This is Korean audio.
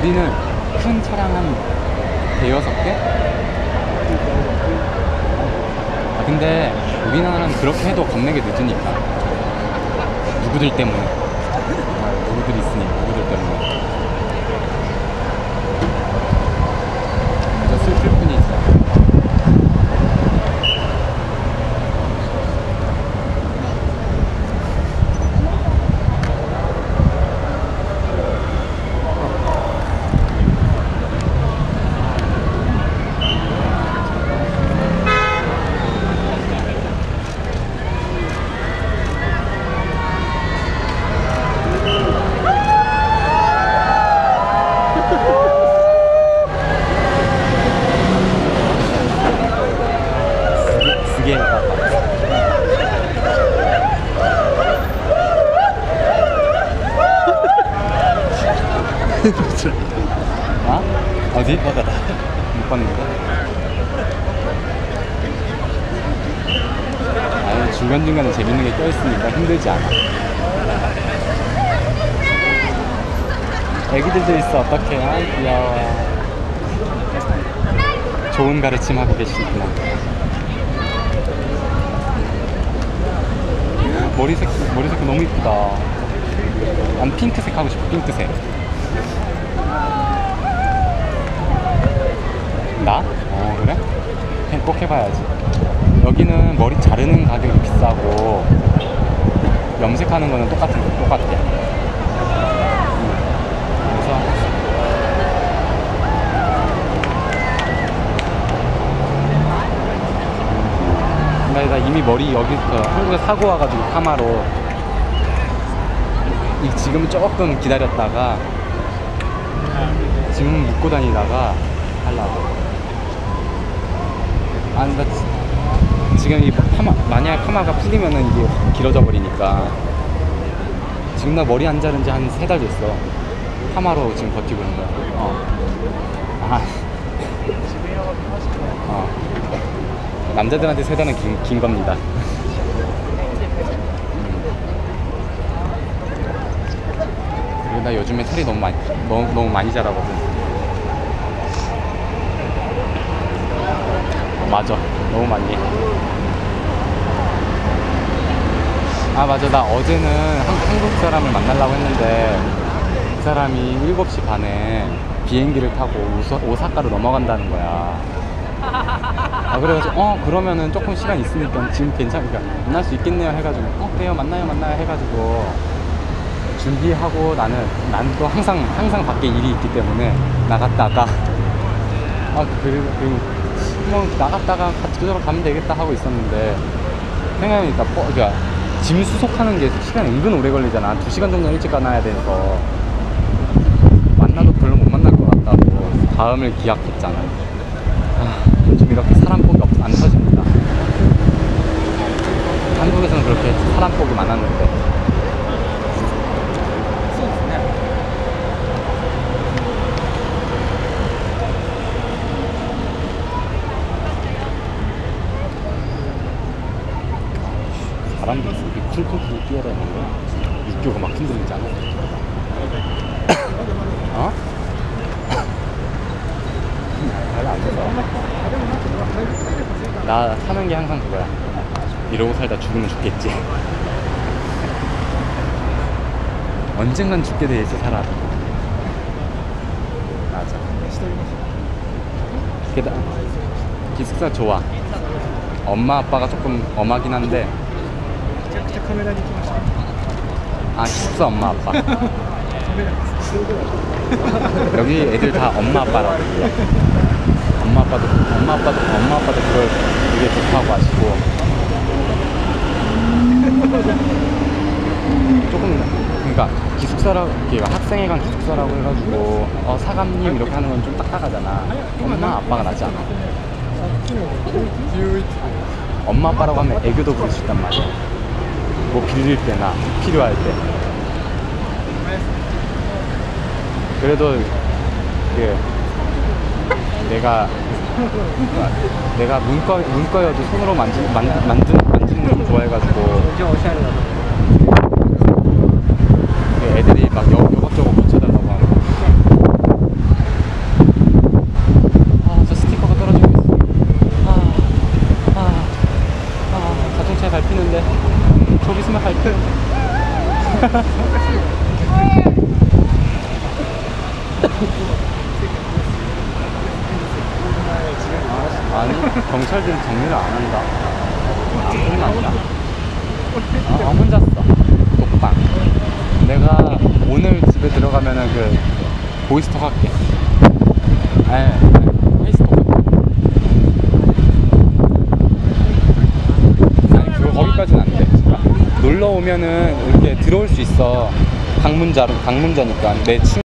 우리는 큰 차량 한 대여섯 개? 아, 근데 우리나라는 그렇게 해도 겁내게 늦으니까. 누구들 때문에. 누구들 있으니, 누구들 때문에. 진짜 슬플 뿐이지. 아? 어디? 못 봤는데. 아니, 중간중간에 재밌는 게 껴있으니까 힘들지 않아. 애기들도 있어. 어떡해. 아, 귀여워. 좋은 가르침 하고 계시구나. 머리색 너무 이쁘다. 난 핑크색 하고 싶어. 핑크색. 나? 그래? 꼭 해봐야지. 여기는 머리 자르는 가격이 비싸고 염색하는 거는 똑같아. 그래서 나 이미 머리 여기서 한국에 사고 와가지고 파마로 지금은 조금 기다렸다가 지금은 묶고 다니다가 하려고. 아니, 나 지금 이 만약에 파마가 풀리면은 이게 길어져 버리니까. 지금 나 머리 안 자른 지 한 3달 됐어. 파마로 지금 버티고 있는 거야. 남자들한테 3달은 긴 겁니다. 그리고 나 요즘에 살이 너무 많이 자라거든. 맞아, 너무 많이. 아, 맞아. 나 어제는 한국 사람을 만나려고 했는데 그 사람이 7시 반에 비행기를 타고 오사카로 넘어간다는 거야. 아, 그래가지고 그러면은 조금 시간 있으니까 지금 괜찮으니까 만날 수 있겠네요 해가지고 그래요, 만나요 해가지고 준비하고 나는 또 항상 밖에 일이 있기 때문에 나갔다가 뭐 나갔다가 그저로 가면 되겠다 하고 있었는데 생각해보니까 그러니까 짐 수속하는 게 시간이 은근 오래 걸리잖아. 2시간 정도 일찍 가놔야 돼서 만나도 별로 못 만날 것 같다고 다음을 기약했잖아. 요즘 이렇게 사람 폭이 안 터집니다. 한국에서는 그렇게 사람 폭이 많았는데. 사람들이 이렇게 쿨쿨쿨 뛰어다니는 거야. 육교가 막 흔들리잖아. 별로 안 돼서. 나 사는 게 항상 그거야. 이러고 살다 죽으면 죽겠지. 언젠간 죽게 돼 있어, 사람. 맞아. 기숙사 좋아. 엄마 아빠가 조금 엄하긴 한데. 기숙사 엄마 아빠. 여기 애들 다 엄마 아빠라고 불러. 엄마 아빠도 그걸 되게 좋다고 하시고. 조금 그러니까 기숙사라고, 학생회관 기숙사라고 해가지고 사감님 이렇게 하는 건 좀 딱딱하잖아. 엄마 아빠가 낫지 않아? 엄마 아빠라고 하면 애교도 부를 수 있단 말이야. 뭐 빌릴 때나 필요할 때. 그래도 내가 문과여도 손으로 만지는 거 좀 좋아해가지고 애들이 막 이것저것 고쳐달라고 하고 경찰들은 정리를 안 한다. 끝난다. 혼자 써. 독방. 내가 오늘 집에 들어가면은 그 보이스톡 할게. 페이스톡 할게. 아니 그거 거기까지는 안 돼. 놀러 오면은 이렇게 들어올 수 있어. 방문자니까 내 친구